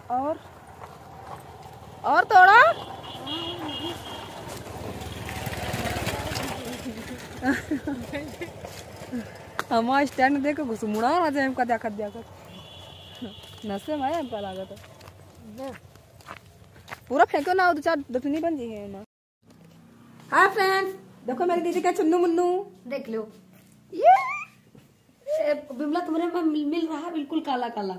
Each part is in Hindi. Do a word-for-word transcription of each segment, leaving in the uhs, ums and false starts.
और और थोड़ा हमारा स्टैंड देखो घुसमुड़ा ना जाए हमका देखा देखा नशे में हमका लागत पूरा फेंको ना दो चार दफनी बन जाइए ना। हाय फ्रेंड्स, देखो मेरी दीदी का चुन्नू मुन्नू देख लो। ये बिमला तुम्हारे में मिल, मिल रहा है बिल्कुल काला काला।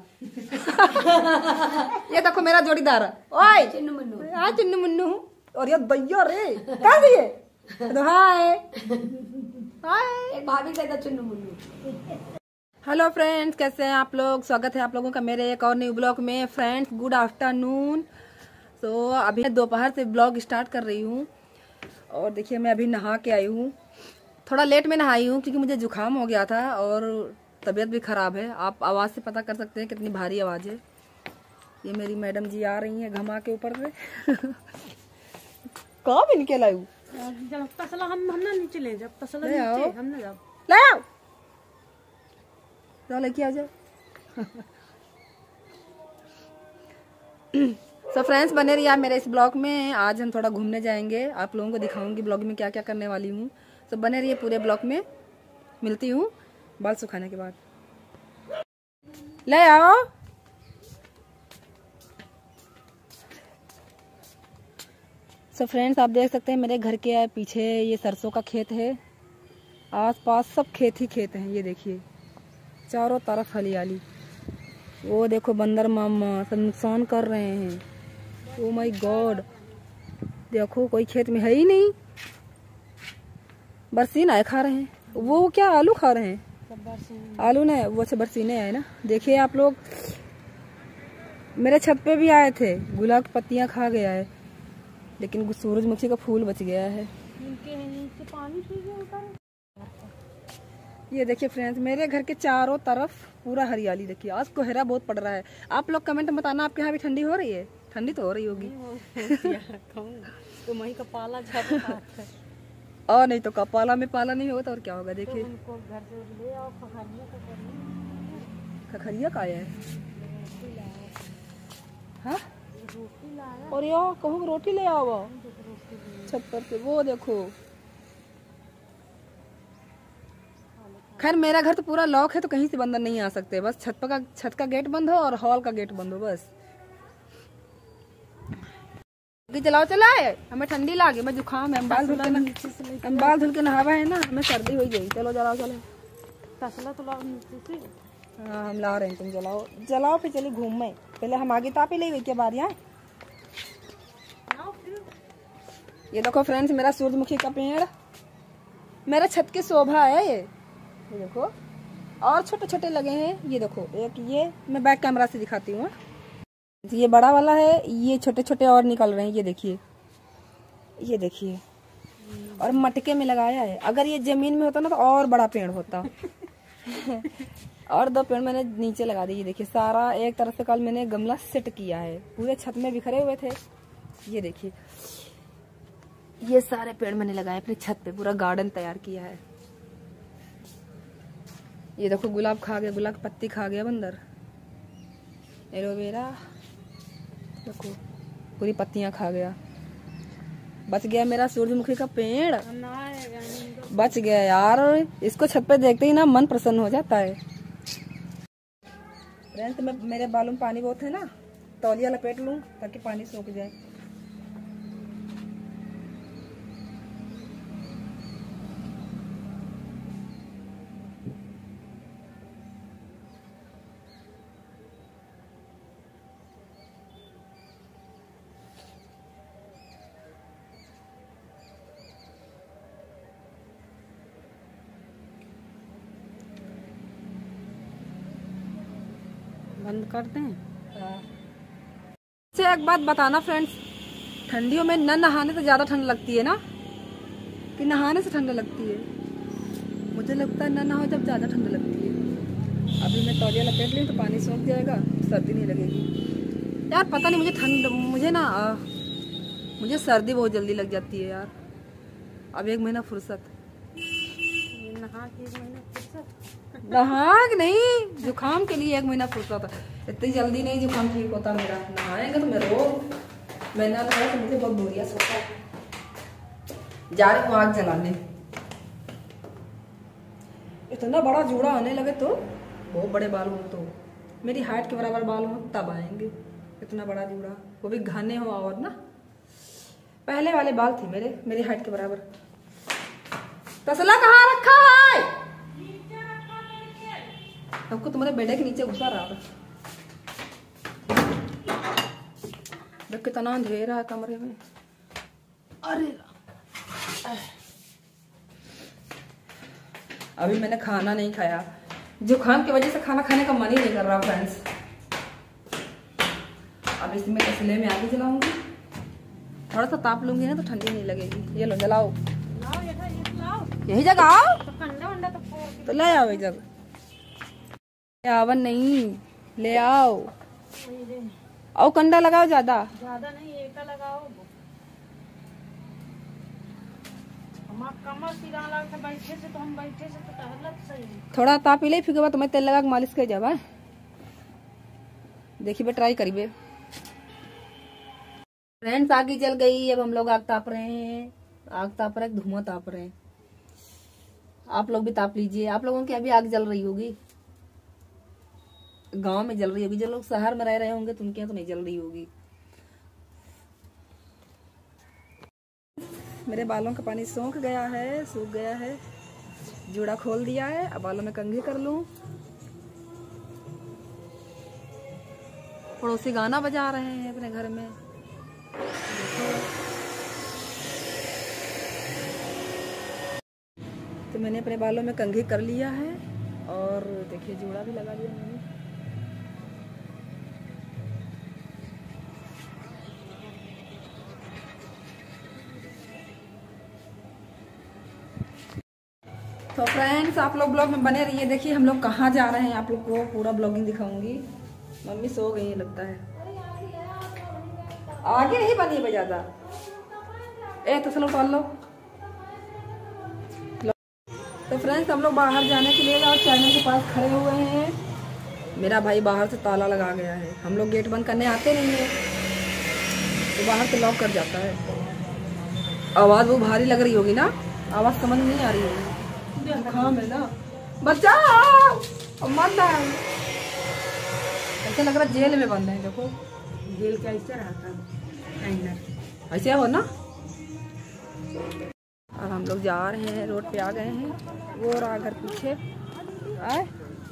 ये देखो मेरा जोड़ीदार ओए चुन्नू मुन्नू। हाँ चुन्नू मुन्नू और ये दैया रे क्या दिए तो हाय हाय एक भाभी कहता चुन्नू मुन्नू। हेलो फ्रेंड्स, कैसे हैं आप लोग। स्वागत है आप लोगों का मेरे एक और न्यू ब्लॉग में। Friends good afternoon. तो अभी दोपहर से ब्लॉग स्टार्ट कर रही हूँ और देखिए मैं अभी नहा के आई हूँ। थोड़ा लेट में नहाई हूँ क्योंकि मुझे जुकाम हो गया था और तबीयत भी ख़राब है। आप आवाज़ से पता कर सकते हैं कितनी भारी आवाज़ है। ये मेरी मैडम जी आ रही हैं घमा के ऊपर से। कहाँ भी निकल आई हूँ जब तसला हम हम ना नीचे ले जब तसला ले आओ। नीचे हम ना जाओ ले आओ जाओ लेके आ जाओ। सो फ्रेंड्स बने रहिए आप मेरे इस ब्लॉग में। आज हम थोड़ा घूमने जाएंगे, आप लोगों को दिखाऊंगी ब्लॉग में क्या क्या करने वाली हूँ। तो बने रहिए पूरे ब्लॉग में। मिलती हूँ बाल सुखाने के बाद। ले आओ सो फ्रेंड्स आप देख सकते हैं मेरे घर के पीछे ये सरसों का खेत है। आसपास सब खेत ही खेत हैं। ये देखिए चारों तरफ हरियाली। वो देखो बंदर मामा सब नुकसान कर रहे हैं। ओ माय गॉड, देखो कोई खेत में है ही नहीं। बरसीन आए खा रहे हैं। वो क्या आलू खा रहे हैं। आलू ने वो अच्छा बरसीने आए ना। देखिए आप लोग मेरे छत पे भी आए थे। गुलाब की पत्तियां खा गया है लेकिन सूरजमुखी का फूल बच गया है। ये देखिए फ्रेंड्स मेरे घर के चारों तरफ पूरा हरियाली। देखिए आज कोहरा बहुत पड़ रहा है। आप लोग कमेंट में बताना आपके यहाँ भी ठंडी हो रही है। ठंडी तो हो रही होगी। तो वही का पाला झड़ और नहीं तो कपाला में पाला नहीं होगा तो और क्या होगा। देखिए उनको घर से ले आओ खखरिया को खखरिया का आया है। हाँ रोटी लाया और यार कहूँ रोटी ले आओ छत पर से। वो देखो खैर मेरा घर तो पूरा लॉक है तो कहीं से बंदर नहीं आ सकते। बस छत पर का छत का गेट बंद हो और हॉल का गेट बंद हो बस। चलाओ चलाए हमें ठंडी लागे। मैं जुकाम है। हम बाल धुल के हम बाल धुल के नहावा है ना हमें सर्दी हो गई। चलो जलाओ चलो तसला तो लाओ नीचे से। हाँ हम ला रहे हैं। तुम जलाओ जलाओ फिर चलिए घूम में। पहले हम आगे ताप ही ले गई क्या बार यहाँ। ये देखो फ्रेंड्स मेरा सूरजमुखी का पेड़ मेरा छत की शोभा है। ये ये देखो और छोटे छोटे लगे हैं। ये देखो एक ये मैं बैक कैमरा से दिखाती हूँ। ये बड़ा वाला है। ये छोटे छोटे और निकल रहे हैं। ये देखिए ये देखिए और मटके में लगाया है। अगर ये जमीन में होता ना तो और बड़ा पेड़ होता। और दो पेड़ मैंने नीचे लगा दिए। ये देखिए सारा एक तरफ से कल मैंने गमला सेट किया है। पूरे छत में बिखरे हुए थे। ये देखिए ये सारे पेड़ मैंने लगाए अपनी छत पे। पूरा गार्डन तैयार किया है। ये देखो गुलाब खा गया। गुलाब की पत्ती खा गया बंदर। एलोवेरा देखो पूरी पत्तियां खा गया। बच गया मेरा सूरजमुखी का पेड़। बच गया यार। इसको छत पे देखते ही ना मन प्रसन्न हो जाता है। फ्रेंड्स मैं मेरे बालों में पानी बहुत है ना तौलिया लपेट लूं ताकि पानी सूख जाए। बंद कर दें। से एक बात बताना फ्रेंड्स, ठंडियों में न नहाने से ज़्यादा ठंड लगती है ना कि नहाने से ठंड लगती है। मुझे लगता है न नहाओ जब ज़्यादा ठंड लगती है। अभी मैं तौलिया लपेट ली तो पानी सूख जाएगा, सर्दी नहीं लगेगी। यार पता नहीं मुझे ठंड मुझे ना आ, मुझे सर्दी बहुत जल्दी लग जाती है यार। अब एक महीना फुर्सत नहा के एक महीना फुर्सत नहा नहीं, जुकाम के लिए एक महीना सोचा था, इतनी जल्दी नहीं जुकाम ठीक होता मेरा। नहाएंगे तो मैं रोज महीना लगा तो मुझे बहुत बोरिया सोचा। जा रही हूँ आग जलाने। इतना बड़ा जूड़ा आने लगे तो, बहुत बड़े बाल हो तो, मेरी हाइट के बराबर बाल हो तब आएंगे। इतना बड़ा जूड़ा, वो भी घने हो और ना, पहले वाले बाल थे मेरे मेरी हाइट के बराबर। तसला कहाँ रखा है? सबको तुम्हारे बेडे के नीचे घुसा रहा था। देख कितना अंधेरा है कमरे में। अरे अभी मैंने खाना नहीं खाया, जुकाम की वजह से खाना खाने का मन ही नहीं कर रहा फ्रेंड्स। अब इसमें तसले में आगे जलाऊंगी, थोड़ा सा ताप लूंगी ना तो ठंडी नहीं लगेगी। ये लो जलाओ, यही जगह आओ तो ले आओ, जगह आवन नहीं ले आओ। आओ कंडा लगाओ, ज्यादा ज्यादा नहीं, एक लगाओ। हम कमर सीधा लगा के बैठे से तो हम बैठे से तो टहलत सही। थोड़ा ताप ले, फिर के बाद तुम्हें तेल लगा के मालिश कर जावा। देखिए बे, ट्राई करिए फ्रेंड्स। आग जल गई, अब हम लोग आग ताप रहे हैं। आग ताप रहे, धुआं ताप रहे हैं। आप लोग भी ताप लीजिए। आप लोगों की अभी आग जल रही होगी, गांव में जल रही होगी। जो लोग शहर में रह रहे होंगे तो उनके यहाँ तो नहीं जल रही होगी। मेरे बालों का पानी सूख गया है, सूख गया है। जूड़ा खोल दिया है, अब बालों में कंघी कर लूं। पड़ोसी गाना बजा रहे हैं अपने घर में, देखो। तो मैंने अपने बालों में कंघी कर लिया है और देखिए जूड़ा भी लगा दिया मैंने। तो फ्रेंड्स आप लोग ब्लॉग में बने रहिए। देखिए हम लोग कहाँ जा रहे हैं, आप लोग को पूरा ब्लॉगिंग दिखाऊंगी। मम्मी सो गई है लगता है, आगे नहीं बनी है ज्यादा। ए तो चलो उतार लो। तो फ्रेंड्स हम लोग बाहर जाने के लिए और चैनल के पास खड़े हुए हैं। मेरा भाई बाहर से ताला लगा गया है। हम लोग गेट बंद करने आते नहीं है तो बाहर से लॉक कर जाता है। आवाज वो भारी लग रही होगी ना, आवाज समझ नहीं आ रही होगी। जुकाम है ना बच्चा, मत आए। ऐसा लग रहा है जेल में बंद है। देखो जेल का ऐसे रहता है, ऐसे हो ना। अब हम लोग जा रहे हैं, रोड पे आ गए हैं। वो रहा घर पीछे आए।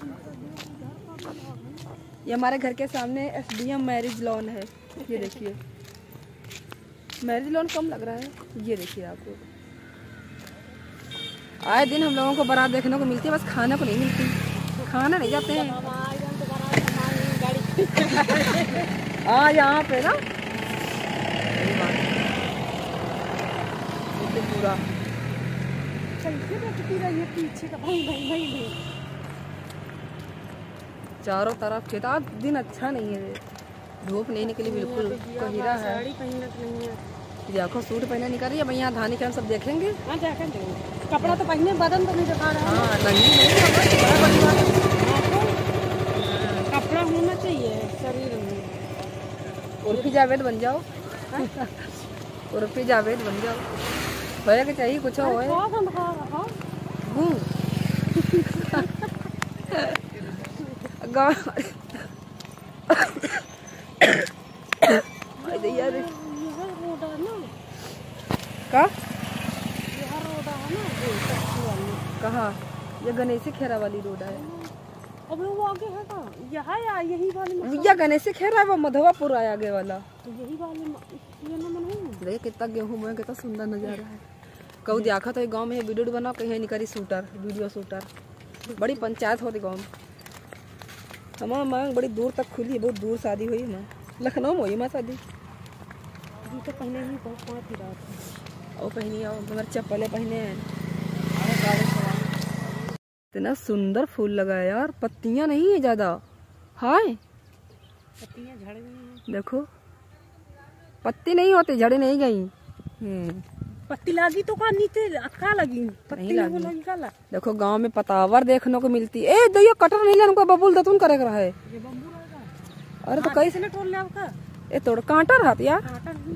ये हमारे घर के सामने S D M marriage lawn है। ये देखिए मैरिज लॉन कम लग रहा है। ये देखिए आपको आए दिन हम लोगों को बारात देखने को मिलती है, बस खाने को नहीं मिलती। खाना नहीं जाते हैं। हाँ यहाँ पे ना पूरा पीछे का भाई भाई भाई चारों तरफ खेत। आज दिन अच्छा नहीं है, धूप नहीं निकली बिल्कुल, कोहरा है। देखो सूट पहने निकल रही है भैया, धानी का हम सब देखेंगे। हाँ जाकर कपड़ा तो पहने, बदन तो नहीं दिखा रहा। हाँ नहीं नहीं कपड़ा होना चाहिए शरीर में। उर्फी जावेद बन जाओ, उर्फी जावेद बन जाओ। भैया के चाहिए कुछ हो कहाँ? ये गणेशी खेरा वाली रोड है। अब वो आगे है का? यहाँ या यही वाली? या गणेशी खेरा वो मधवापुर आया आगे वाला। तो यही वाली ये ना मन है। देख कितना गेहूं है, कितना सुंदर नजारा है। कहूँ देखा तो गांव में वीडियो बनाओ, कहीं निकली शूटर, वीडियो शूटर। बड़ी पंचायत होती गाँव में। हमारा मांग बड़ी दूर तक खुली है, बहुत दूर शादी हुई है। लखनऊ में हुई माँ शादी। तो पहले ही बहुत ही रात और पहनी आओ मगर चप्पलें पहने हैं। इतना सुंदर फूल लगा है यार, पत्तियां नहीं है ज्यादा। हाय पत्तियां झड़ गई हैं। देखो पत्ती नहीं होती, झड़े नहीं गई। पत्ती लगी तो का नीचे का लगी पत्ती लगी। लगी का लगी। देखो गांव में पतावर देखने को मिलती है। ए दैया कटर नहीं लेने को बबूल दतुन करे रहा है। ये बम्बू रहेगा। अरे तो कैसे तोड़ ले आपका ए तोड़ कांटा रहत यार। काटा नहीं।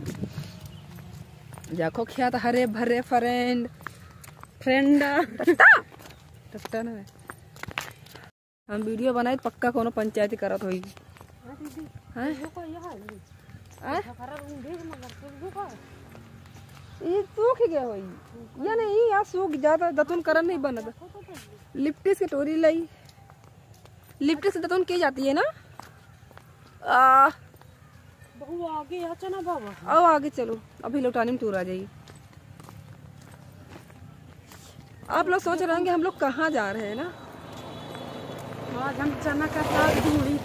देखो क्या हरे भरे फ्रेंड फ्रेंड टट्टा ना हम वीडियो बनाए पक्का कोनो पंचायती करत होई। हां दीदी हैं वो को यहां हैं खरा रूम भेज मगर तो का ये सूख गया होई या नहीं यार सूख जाता दतुन करन नहीं बनत। लिप्टिस की टोरी लाई लिप्टिस दतुन की जाती है ना। आ बहु आगे आ चना बाबा आओ आगे चलो अभी लौटाने में टूर आ जाएगी। आप लोग सोच रहे होंगे हम लोग कहाँ जा रहे हैं ना। आज हम चना का साग ढूंढी।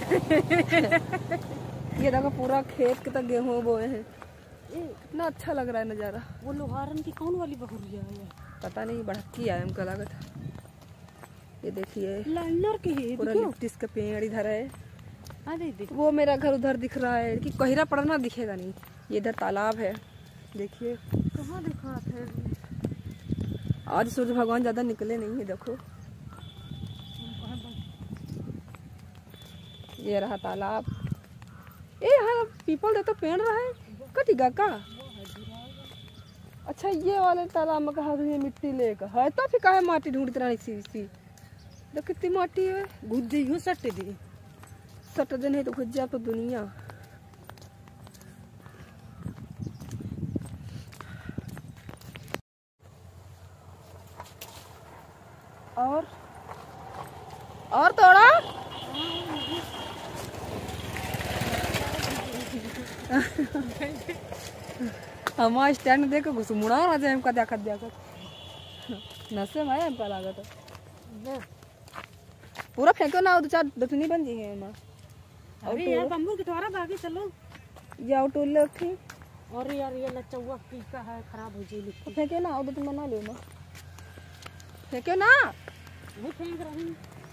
ये देखो पूरा खेत के तक गेहूं बोए हैं। कितना अच्छा लग रहा है नजारा। वो लोहारन की कौन वाली बहुरिया है? पता नहीं बढ़ती है हमको लागत। ये देखिए लाइनर की है पूरा देखो। लिप्टिस का पेड़ इधर है। हां दीदी वो मेरा घर उधर दिख रहा है कि कोहरा पड़ना दिखेगा नहीं। ये इधर तालाब है देखिए। कहां दिखा थे? आज सूर्य भगवान ज्यादा निकले नहीं है। देखो ये रहा तालाब। ए हाँ पीपल दे तो पेड़ रहा है कटिगा का। अच्छा ये वाले तालाब में कहा ये मिट्टी लेकर है तो फिर काहे माटी ढूंढती रही सी सी। देख कितनी माटी है। घुस जइयो सट्टे दी सट दिन है तो घुस जा तो दुनिया। और और थोड़ा हमारा स्टैंड देखो घुसमुड़ा ना जाए हमका देखत देखत नशे में हमका लागत पूरा फेंको ना दो चार दतनी बन जी है मां। अरे यार बम्बू के द्वारा भागे चलो जाओ टोल ले उठी और यार ये लचौआ की का है खराब हो जाएगी। तो फेंके ना दो तुम बना लो ना फेंके ना वो फेंक रही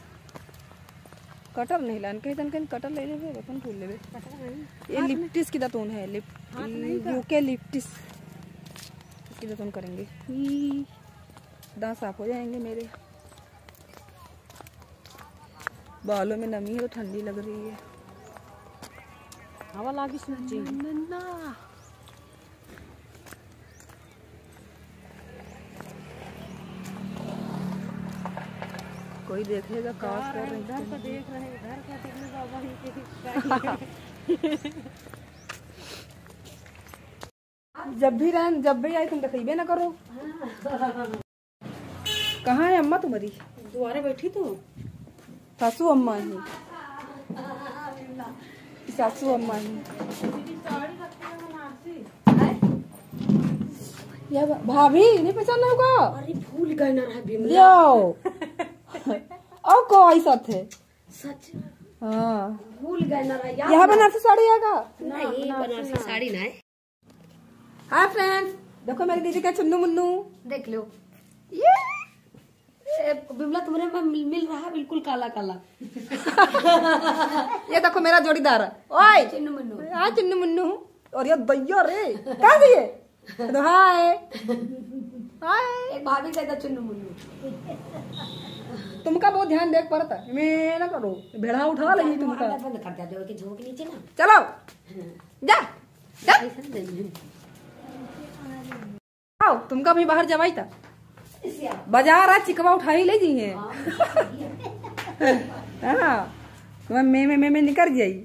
कटर नहीं लान कहीं तन कहीं कटर ले लेबे अपन टूल लेबे। पता नहीं ये लिप्टिस की दतून है लिप यूके लिप्टिस इसकी दतून करेंगे। दांत साफ हो जाएंगे मेरे। बालों में नमी है तो ठंडी लग रही है। हवा लागी सूची कोई देखेगा काश कर रहे इधर का देख रहे इधर का देखने बाबा ही के जब भी रहन जब भी आई तुम दिखेबे ना करो। कहाँ है अम्मा तुम्हारी? दुआरे बैठी तो सासू अम्मा ही सासू अम्मा ही या भाभी नहीं पहचान होगा। अरे भूल गए ना रहा बिमला। लियो और को ऐसा थे सच हाँ भूल गए ना रहा यार। यहाँ बनारसी साड़ी आएगा। नहीं बनारसी साड़ी ना है। हाय फ्रेंड्स देखो मेरी दीदी का चुन्नू मुन्नू देख लो ये ए, बिमला तुम्हारे में मिल, मिल रहा है बिल्कुल काला काला। ये देखो मेरा जोड़ीदार ओए चिन्नू मुन्नू हाय चुन्नू मुन्नू और ये दैया रे कह दिए तो हाय हाय एक भाभी कहता चुन्नू मुन्नू। तुमका बहुत ध्यान देख पड़ता मैं ना करो भेड़ा उठा लगी तुमका। बंद कर दिया जो कि झोंक नीचे ना चलो जा जा ऐसा नहीं आओ तुमका भी बाहर जवाई था बाजार आज चिकवा उठा ही ले जी है। हाँ मैं मैं मैं मैं निकल जाई।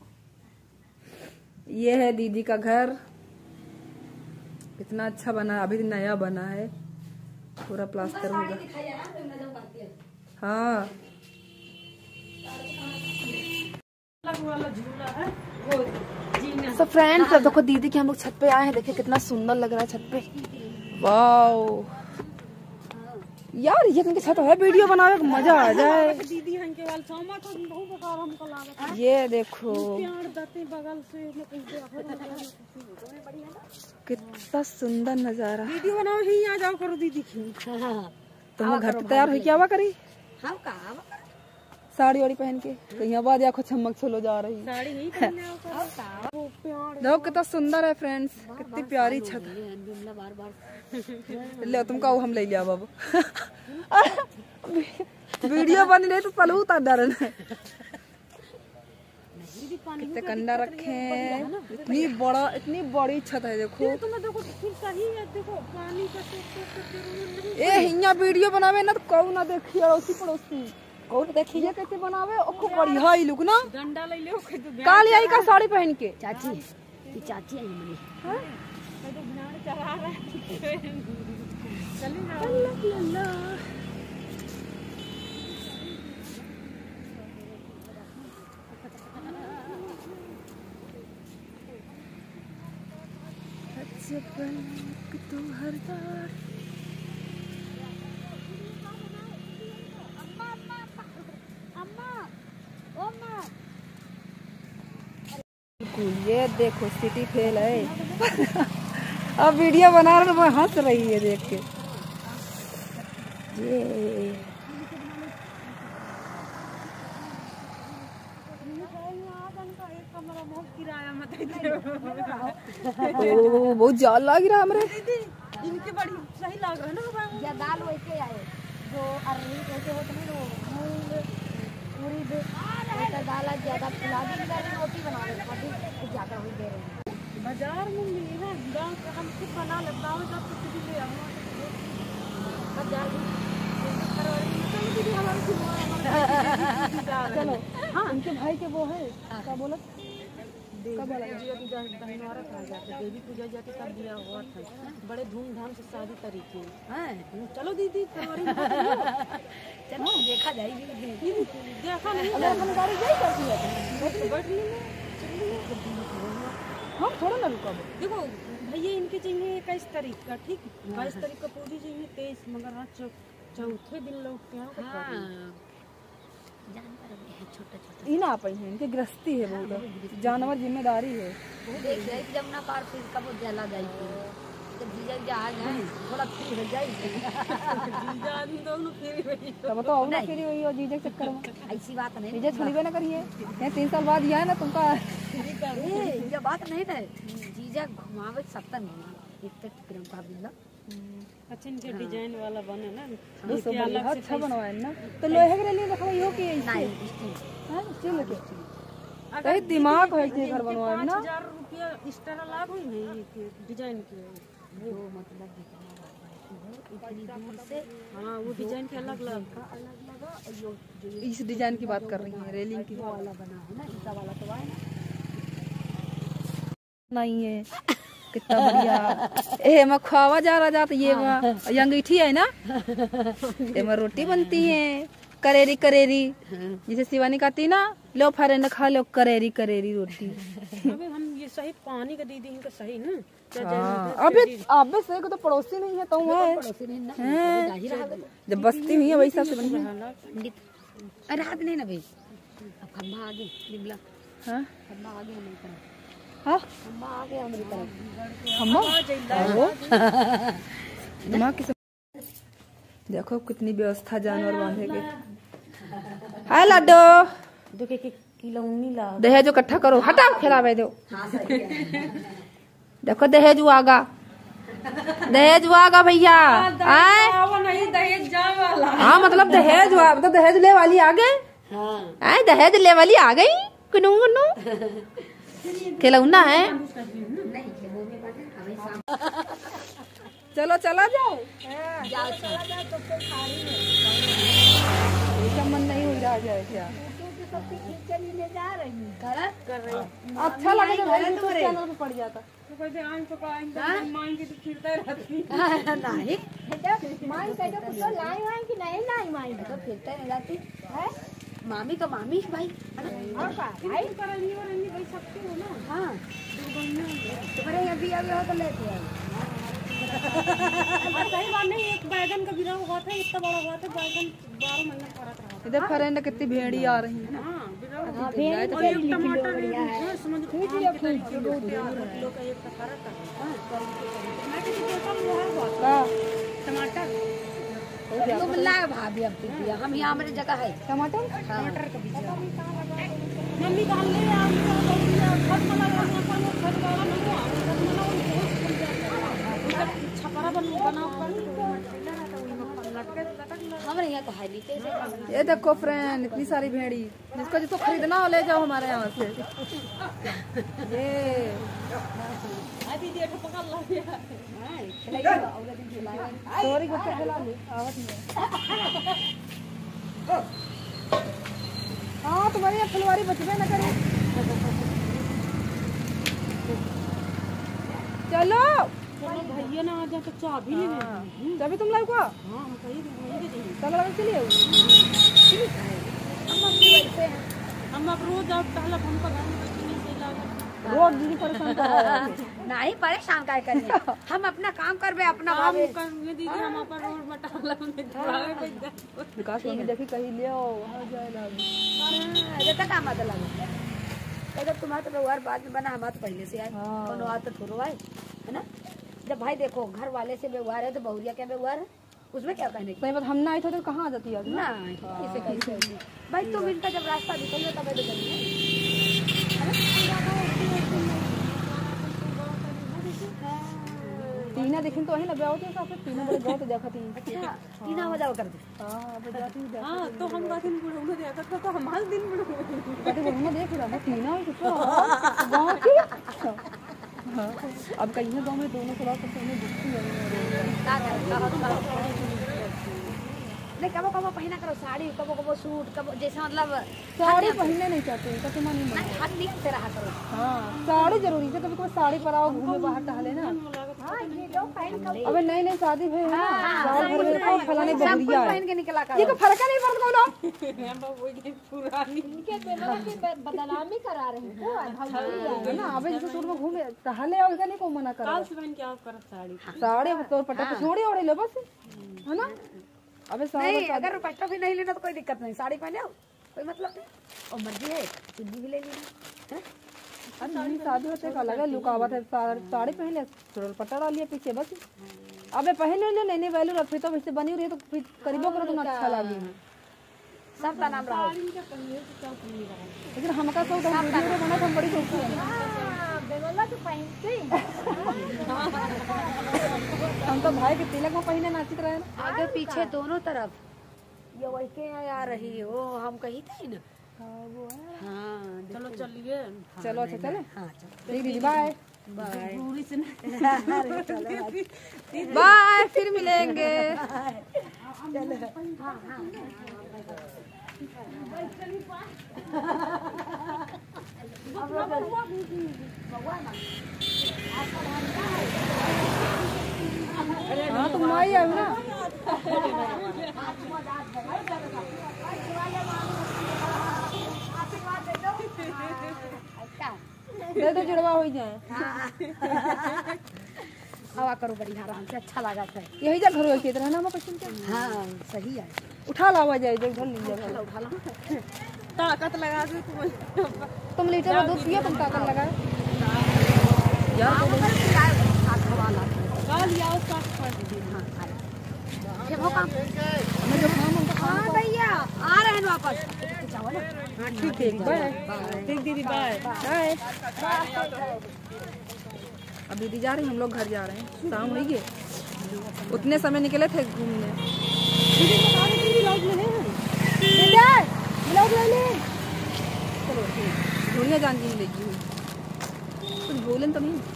ये है दीदी का घर कितना अच्छा बना अभी नया बना है पूरा प्लास्टर होगा। हाँ सब फ्रेंड्स अब देखो दीदी के हम लोग छत पे आए हैं। देखिए कितना सुंदर लग रहा है छत पे। वाओ यार ये तुमके छत है वीडियो बनावे को मजा आ जाए। दीदी हन के वाल चौमा तो बहुत बेकार हमको लागत। ये देखो प्यार दते बगल से कितना सुंदर नजारा। वीडियो बनाओ ही आ जाओ करो दीदी की। तुम घर पे तैयार हो क्या हुआ करी हाँ का साड़ी वाड़ी पहन के कहीं बाद आँखों चमक छलो जा रही है। साड़ी नहीं पहनने आओ देखो कितना सुंदर है फ्रेंड्स, कितनी प्यारी छत। बिमला बार बार ले तुम कहो हम ले लिया बाबू। वीडियो बन रही तो पलू उतार डर कितने कंडा रखे हैं, इतनी बड़ा इतनी बड़ी छत है देखो। तुम्हें देखो फिर सही है, देखो पानी का तो ए हिया वीडियो बनावे ना तो कहू ना देखिए अड़ोसी पड़ोसी कौन देखिए कैसे बनावे ओको बढ़िया ही लुक ना। डंडा ले लो के तो काली आई का साड़ी पहन के चाची ये चाची आई मनी हाँ? तो ध्यान चला रहा है। चली ना तू हर बार ये देखो सिटी फेल है। अब वीडियो बना रहे मैं हंस रही है देख के। ये ओ बहुत जाल लग रहा हमरे। इनके बड़ी सही लग रहा है ना। या दाल वैसे आए जो अरहर वैसे होते हैं ना, मूंग उड़द ऐसा दाल ज्यादा फुला दी रोटी बना रहे अभी कुछ ज्यादा हो दे रहे हैं। बाजार में मिली है, गाँव से हम खुद बना लेता हूँ, जब कुछ भी ले आओ बाजार चलो हाँ उनके भाई के वो है क्या बोला देवी पूजा जाती तब दिया हुआ था, बड़े धूमधाम से शादी तरीके हैं। चलो दीदी फरवरी में चलो देखा जाएगी। देखा नहीं गाड़ी यही करती है बैठ ली हम थोड़ा ना रुका। देखो भैया इनके चाहिए इक्कीस तारीख का, ठीक बाईस तारीख का पूजी चाहिए, तेईस मगर आज चौथे दिन लोग क्या छोटा छोटा ई ना पाई है इनके गृहस्थी है बहुत, जानवर जिम्मेदारी है। देख जाए जमुना पार फिर कब जला जाएगी जब जीजा जी आ जाए थोड़ा फ्री हो जाएगी। तब तो और ना फिर वही और जीजे के चक्कर में ऐसी बात नहीं जीजे छोड़ीबे ना करिए। ये तीन साल बाद यह है ना तुमका ये बात नहीं है। जीजा घुमावे सत्तर घुमा एक प्रेम का बिल्ला अच्छा इनके डिजाइन वाला बने ना, दो सौ बढ़िया अच्छा बनवाए ना। तो लोहे के लिए रखवा यो के नहीं स्टील हां स्टील के कई दिमाग है के घर बनवाए ना। हजार रुपया एक्स्ट्रा लाभ हुई है ये डिजाइन के वो मतलब इतनी दूर से हाँ वो डिजाइन के अलग अलग का अलग लगा और यो जो इस डिजाइन की बात कर रही है रेलिंग की वाला बना है ना ईटा वाला तो है ना नहीं है कितना बढ़िया। ए मैं खावा जा रहा जाता ये ये अंगीठी है ना ये में रोटी बनती है करेरी करेरी जैसे शिवानी कहती ना लो फरेंड खा लो करेरी करेरी रोटी। अबे हम ये सही पानी का दीदी इनका सही ना अबे अबे से को तो पड़ोसी नहीं है तो है पड़ोसी नहीं ना जाहिर है जब बस्ती हुई है वैसा से बनी है। पंडित अरे हाथ नहीं ना भाई अब खम्बा आगे निबला हां खम्बा आगे हमारी तरफ हां खम्बा आगे हमारी तरफ हम दिमाग की देखो कितनी व्यवस्था जानवर बांधे के। हाय लाडो देखो कि किलौनी ला दहेज इकट्ठा करो हटाओ खिलावे दो। देखो दहेज आगा दहेज आगा भैया आए नहीं दहेज जा वाला हाँ मतलब दहेज हुआ तो दहेज ले वाली आ गए आए दहेज ले वाली आ गई कुनू कुनू खिलौना है। चलो चला जाओ जाओ इसका मन नहीं हो रहा है क्या कर रही अच्छा लगे जब यूट्यूब चैनल पे पड़ जाता तो कहते आइन तो आइन मांग के तो फिरता रहती नहीं माई कहते कुछ लाई वाई कि नहीं लाई माई तो फिरते नहीं जाती है मामी का मामी भाई और का आई करनी और नहीं भाई सकते हो ना। हाँ तुम्हारे अभी अभी हो तो लेते हैं सही बात नहीं, एक बैगन का गिरा हुआ था इतना बड़ा हुआ था बैगन बारह महीने फरक रहा। इधर फ्रेंड कितनी भेड़ी आ रही है। हाँ बिरा हुआ भेड़ और एक टमाटर है समझ किलो का एक का फरक है। मैं किसी को कम वो है बहुत का टमाटर तो मिल रहा है भाभी अब दीदी हम यहाँ मेरी जगह है टमाटर टमाटर का बीज मम्मी कहा ले आ खत मला अपन खत वाला नहीं आ खत मला बहुत छपरा बन बनाओ कर हमारे यहाँ तो है नहीं कैसे ये देखो फ्रेंड इतनी सारी भेड़ी जिसको जिसको खरीदना हो ले जाओ हमारे यहाँ से। ये सॉरी बच्चा खिला ले आवत नहीं। हाँ तुम्हारी यहाँ फुलवारी बचबे न करे। चलो भैया ना आ जाए तो चाय भी ले ले तभी तुम लोग को हां हम कहीं भी चलो लगे चलिए हम अब रोज आप पहला हम पर नहीं से लागे रोज दीदी परेशान कर रहा है। नहीं परेशान काय करिए हम अपना काम करबे अपना काम भाभी करने दीदी हम अपन रोड बटाला में दुआवे पे विकास मम्मी देखी कहीं ले आओ वहाँ जाए लगी जैसा काम आता लगे अगर तुम्हारा तो व्यवहार बाद में बना हमारा तो पहले से आए हाँ। कोनो आत तो थोड़ो आए है ना। जब भाई देखो घर वाले से व्यवहार है तो बहुरिया क्या व्यवहार है उसमें क्या कहने सही बात हम ना आए थे तो कहाँ आ जाती है ना इसे कैसे भाई तुम इनका जब रास्ता निकल तब तो टीना देखी तो वही ना ब्याह के साथ टीना बड़े बहुत देखा थी। अच्छा टीना हो जाओ कर दे हाँ अब जाती हूँ हां तो हम का दिन बुढ़ऊ ने देखा था तो हमारे दिन बुढ़ऊ कहते वो देख रहा टीना ही कितना गाँव की। हाँ अब कहीं गाँव में दोनों थोड़ा सा सोने दुखी नहीं कबो कबो पहना करो साड़ी कबो कबो सूट कबो जैसे मतलब साड़ी पहनने नहीं चाहते कभी मन नहीं नहीं हद नहीं से रहा करो हाँ साड़ी जरूरी है कभी कोई साड़ी पर आओ घूमे बाहर टहले ना। अबे नहीं नहीं शादी है ना साल भर में को फलाने बहरिया है पहन के निकला ये करो तो फर्क नहीं पड़ता कौन हम वो ये पुरानी इनके बेटा की बदनामी करा रहे हैं है ना। अबे जैसे सूट में घूमे टहले आओ इधर नहीं को मना कर काल से बन क्या कर साड़ी साड़ी तो पटाखे छोड़ी ओढ़े लो बस है ना। अबे साड़ी नहीं अगर पट्टा भी नहीं लेना तो कोई दिक्कत नहीं साड़ी पहने आओ कोई मतलब नहीं और मर्जी है चुन्नी भी ले लेना है। अरे नहीं शादी होते का लगा लुकावत है साड़ी पहन ले थोड़ा पट्टा डाल लिया पीछे बस। अबे पहन ले नहीं नहीं वैल्यू रख तो वैसे बनी रही तो फिर करीबो करो तो अच्छा लगी सब का नाम रहो लेकिन हमका सब वीडियो बना हम बड़ी खुशी है बेगोला तो पहनते हम तो भाई के तिलक में पहने नाचित रहे ना आगे पीछे दोनों तरफ ये वैसे आ रही हो हम कही थी ना हाँ चलो चलिए चलो अच्छा चले हाँ चलो ठीक दीदी बाय बाय पूरी से बाय फिर मिलेंगे। हाँ तुम आई है ना दे दो जुड़वा हो जाए हवा करो बढ़िया आराम से अच्छा लगा था यही जा घर के रहना हम क्वेश्चन के हाँ सही है उठा लावा जाए जो घर लीजिए चलो उठा लो ताकत लगा दे तुम तुम लीटर में दूध पियो तुम ताकत लगा यार हाँ, वो मेरे को यार हाथ हवा ला काल या उसका कर दीजिए हाँ आ ये वो काम मैं जो काम उनका हाँ भैया आ रहे हैं वापस जाओ ना हाँ ठीक है बाय ठीक दीदी बाय बाय। अब दीदी जा रही हम लोग घर जा रहे हैं शाम हुई गई उतने समय निकले थे घूमने। चलो धोनिया जान जी मिलेगी कुछ भूलन तो नहीं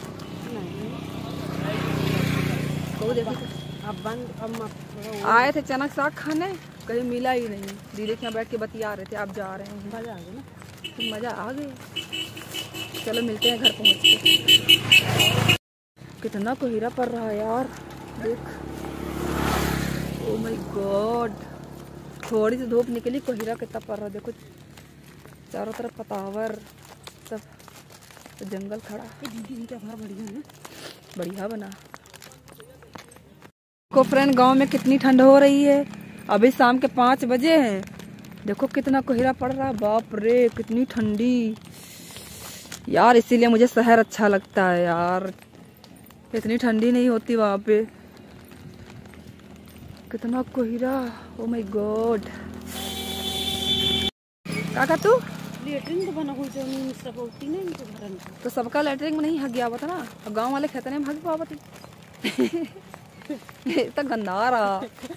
तो देखो अब बंद अब आए थे चना साग खाने कहीं मिला ही नहीं दीदी के यहाँ बैठ के बतिया रहे थे आप जा रहे हैं मजा आ गया ना तो मजा आ गया। चलो मिलते हैं घर पहुँच के। कितना कोहरा पड़ रहा है यार देख ओ माय गॉड थोड़ी सी धूप निकली कोहरा कितना पड़ रहा है देखो चारों तरफ पतावर सब तो जंगल खड़ा दीदी का घर बढ़िया है बढ़िया बना। को फ्रेंड गांव में कितनी ठंड हो रही है अभी शाम के पाँच बजे हैं देखो कितना कोहरा पड़ रहा है बाप रे कितनी ठंडी यार इसीलिए मुझे शहर अच्छा लगता है यार इतनी ठंडी नहीं होती वहाँ पे कितना कोहरा, ओ माय गॉड। काका तू लेटरिन तो बना हुई जमीन सब होती नहीं इनके घर में। तो सबका लेटरिन में नहीं हक गया होता ना, और गांव वाले खेतने में हक पावती। तो गंदा रहा।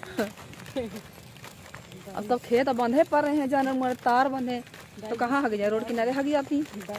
अब सब खेत बंधे पड़ रहे हैं, जानवर मर तार बंधे, तो कहाँ हक जाए, रोड किनारे हक जाती।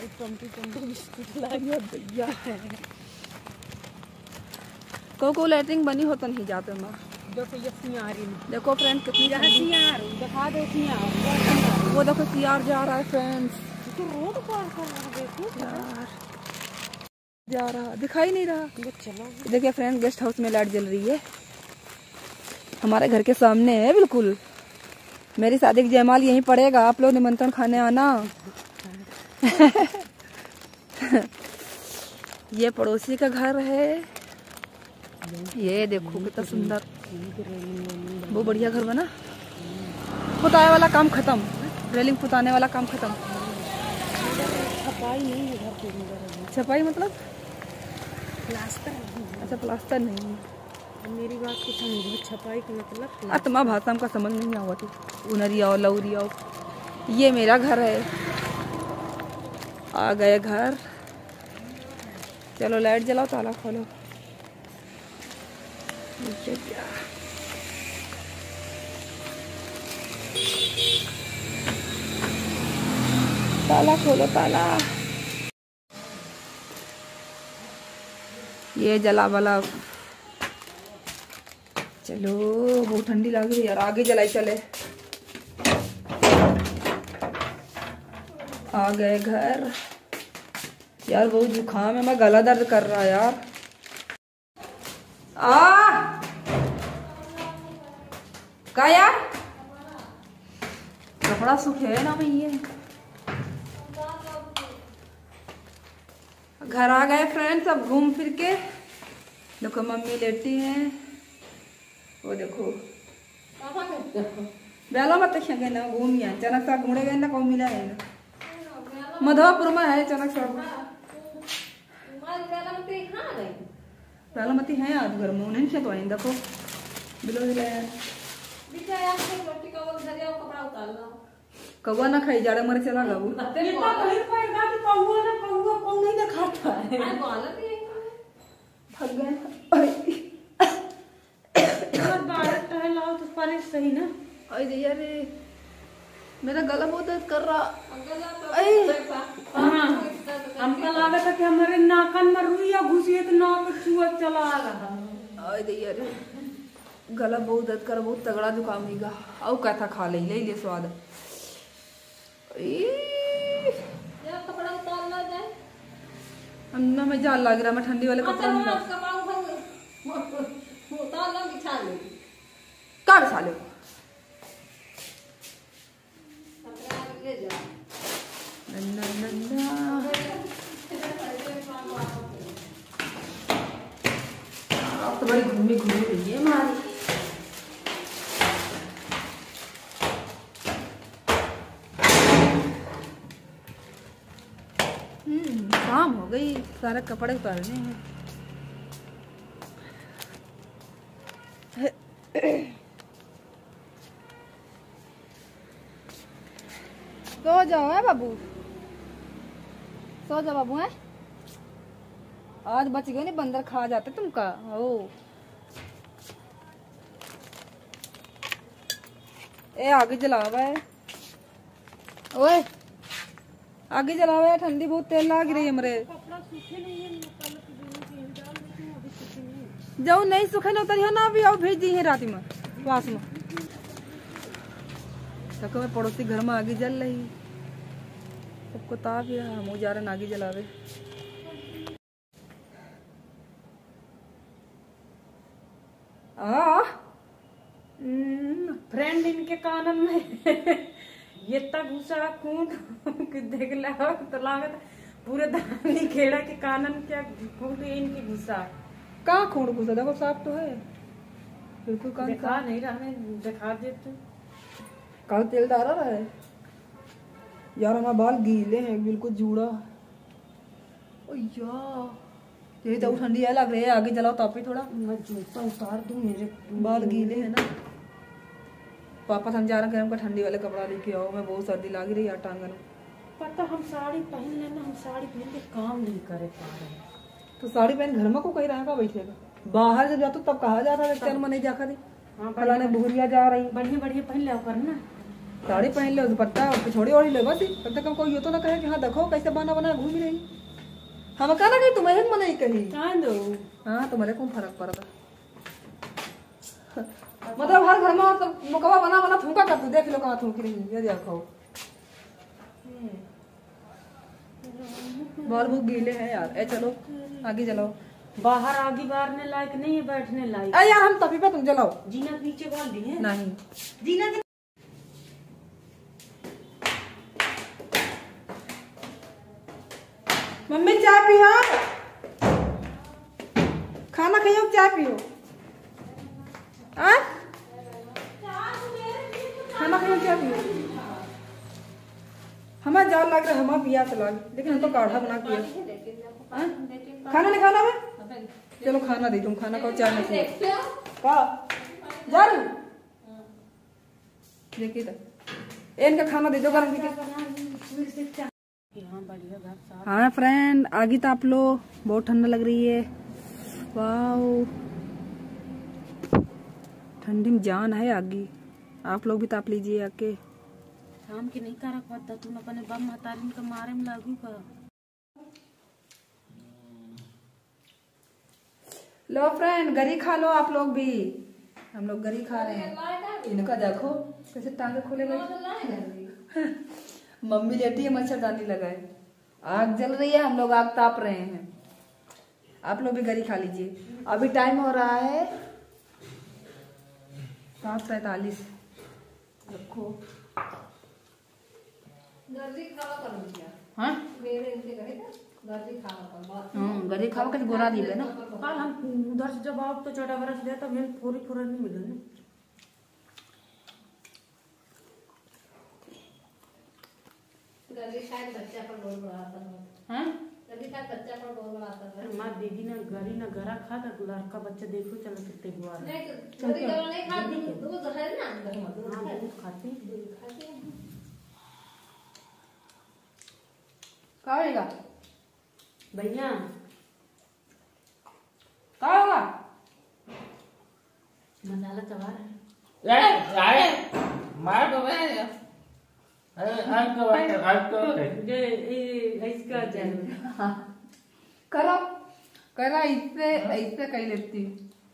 को को लेटरिन बनी हो तो नहीं जाते माँ। देखो ये सियारी में, देखो फ्रेंड कितनी यहाँ सियार दिखा दो सियार। वो देखो सियार जा रहा है फ्रेंड्स, तो रोड पार कर रहा है, देखो यार जा रहा, दिखाई नहीं रहा। चलो देखिए फ्रेंड, गेस्ट हाउस में लाइट जल रही है, हमारे घर के सामने है बिल्कुल। मेरी शादी की जयमाल यहीं पड़ेगा, आप लोग निमंत्रण खाने आना। ये पड़ोसी का घर है, ये देखो कितना सुंदर, वो बढ़िया घर बना। पुताने वाला काम खत्म, रेलिंग पुताने वाला काम खत्म। छपाई नहीं है घर के अंदर। छपाई मतलब प्लास्टर। अच्छा प्लास्टर नहीं। मेरी बात को समझो, छपाई का मतलब आत्मा भाषा हमका समझ नहीं आवती, उनरिया और लौरिया। ये मेरा घर है, आ गए घर। चलो लाइट जलाओ, ताला खोलो। क्या क्या ताला खोलो, ताला। ये जला वाला, चलो बहुत ठंडी लग रही है यार, आगे जलाई चले। आ गए घर यार, बहुत जुकाम है, मैं गला दर्द कर रहा है यार। आ का यार कपड़ा सूखे ना भैया। घर आ गए फ्रेंड्स, अब घूम फिर के। देखो मम्मी लेटी हैं, वो देखो बेला मत खेगे ना, घूम गया चनक साग मुड़े गए ना, कौन मिला है ना, मधवापुर में है चनक साग। बेलामती है आज घर में, नहीं तो आइन देखो बिलो हिला कौवा ना खाई, जाड़े मर चला गबू भाग गए। तो सही ना। अरे यार मेरा गला बहुत दर्द कर रहा। हमका लगा था कि हमारे नाकन में रुइया घुसी है तो नाक चूहा चला रहा। अरे यार गला बहुत दर्द कर, बहुत तगड़ा जुकाम होगा। और क्या था खा ले ले ले स्वाद। कपड़ा उतारना जाए, अन्ना में जाल लग रहा, मैं ठंडी वाले कपड़ा नहीं ला काट साले नन्ना नन्ना। आप तो बड़ी घूमी घूमी रही है हमारी। हम्म शाम हो गई, सारे कपड़े उतारने हैं। सो जाओ है बाबू, सो जाओ बाबू है। आज बच गए नहीं, बंदर खा जाते तुमका। ओ ए आगे जलावा है, ओए आगे जलावा है, ठंडी बहुत तेल लाग रही है मरे। जाओ नहीं सूखे ना उतर ना, अभी आओ भेज दी है रात में पास में। तक मैं पड़ोसी घर में आगे जल रही, सबको ताप ही रहा, हम जा रहे आगे जलावे। आ फ्रेंड इनके कानन में ये तक घुसा कूद देख ला तो लागत पूरे धानी खेड़ा के कानन क्या कूद इनकी घुसा। कहाँ खून घुसा, देखो साफ तो है बिल्कुल। कान दिखा नहीं रहा है, दिखा देते काल तेल डाला रहा है यार, हमारे बाल गीले हैं बिल्कुल जूड़ा। ओ यार यही तो ठंडी है लग रही है, आगे जलाओ तापी थोड़ा। मैं जूता उतार दूं, मेरे बाल गीले है ना। पापा हम जा रहे हैं हमको ठंडी वाले कपड़ा लेके आओ, मैं बहुत सर्दी लग रही है टांगन। पता हम साड़ी पहन लेना, हम साड़ी पहन के काम नहीं करे पा रहे। तो साड़ी पहन घर में को कहीं रहेगा बैठेगा, बाहर जब जाते तब कहा जाता है चल मैं नहीं जाकर दी। हाँ फलाने बुहरिया जा रही, बढ़िया बढ़िया पहन ले करना। साड़ी पहन ले दुपट्टा छोड़ी ओढ़ी ले बस, तब तक कोई ये तो ना कहे कि हाँ देखो कैसे बना बना घूम रही। हम कहा कि तुम्हें मन नहीं कही हाँ तुम्हारे कौन फर्क पड़ता। मतलब हर घर में तो मुकवा बना बना थूका कर तू, देख लो कहाँ थूक रही है, देखो बाल बहुत गीले हैं यार। ए चलो आगे चलो, बाहर आगे बारने लायक नहीं है, बैठने लायक। अरे यार हम तभी पे तुम जलाओ। जीना नीचे डाल दी है नहीं जीना के... मम्मी चाय पियो, खाना खाइयो चाय पियो। आ? खाना खाइयो चाय पियो। हमारे जाल लग रहा है, हमारा पिया चला, लेकिन हम तो काढ़ा बना पिया। खाना नहीं खाना है, चलो खाना दे तुम, खाना खाओ चाय नहीं पियो। का जा रही देखिए तो इनका खाना दे दो गरम करके। हाँ फ्रेंड आगे ताप लो, बहुत ठंडा लग रही है। वाओ ठंडी में जान है आगे, आप लोग भी ताप लीजिए आके। शाम की नहीं करा पाता तुम अपने बम महतारिन का मारे में लागू का। लो फ्रेंड गरी खा लो आप लोग भी, हम लोग गरी खा रहे हैं। इनका देखो कैसे टांगे खोले गए। मम्मी लेटी है मच्छरदानी लगाए, आग जल रही है, हम लोग आग ताप रहे हैं। आप लोग भी गरी खा लीजिए। अभी टाइम हो रहा है सात सैतालीस। रखो हाँ गरी खाओ के गोरा दी ना। कल हम उधर से जब आप तो छोटा बरस गया तब हमें पूरी पूरा नहीं मिला ना। शायद बच्चा पर बहुत बड़ा आता है। हाँ शायद बच्चा पर बहुत बड़ा आता है। माँ दीदी ना गरी ना गरा खा था, लड़का बच्चा देखो चलो कितने हुआ नहीं तो गरी गरा नहीं खाती, दूध है ना अंदर में, दूध हाँ है। दूध खाती दूध खाती है। क्या होगा भैया, क्या होगा मसाला चबा रहे इसका करो करा इससे ऐसे कही लेती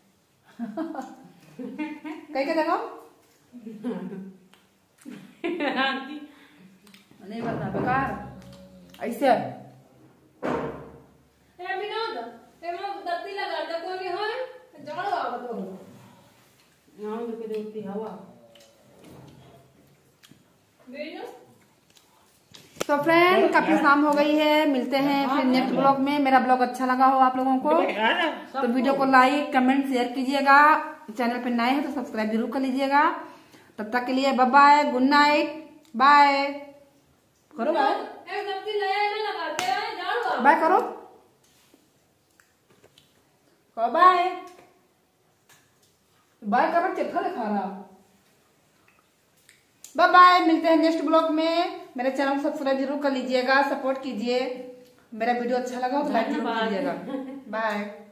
कहीं का देखो नहीं करना बेकार ऐसे। हवा तो फ्रेंड काफी शाम हो गई है, मिलते हैं फिर नेक्स्ट ब्लॉग में। मेरा ब्लॉग अच्छा लगा हो आप लोगों को तो वीडियो को लाइक कमेंट शेयर कीजिएगा, चैनल पे नए हैं तो सब्सक्राइब जरूर कर लीजिएगा। तब तक के लिए bye bye, good night, bye करो, बाय बाय करो, बाय बाय करो, चिट्ठा दिखा रहा। बाय बाय, मिलते हैं नेक्स्ट ब्लॉग में। मेरे चैनल को सब्सक्राइब जरूर कर लीजिएगा, सपोर्ट कीजिए। मेरा वीडियो अच्छा लगा तो लाइक जरूर कीजिएगा। बाय।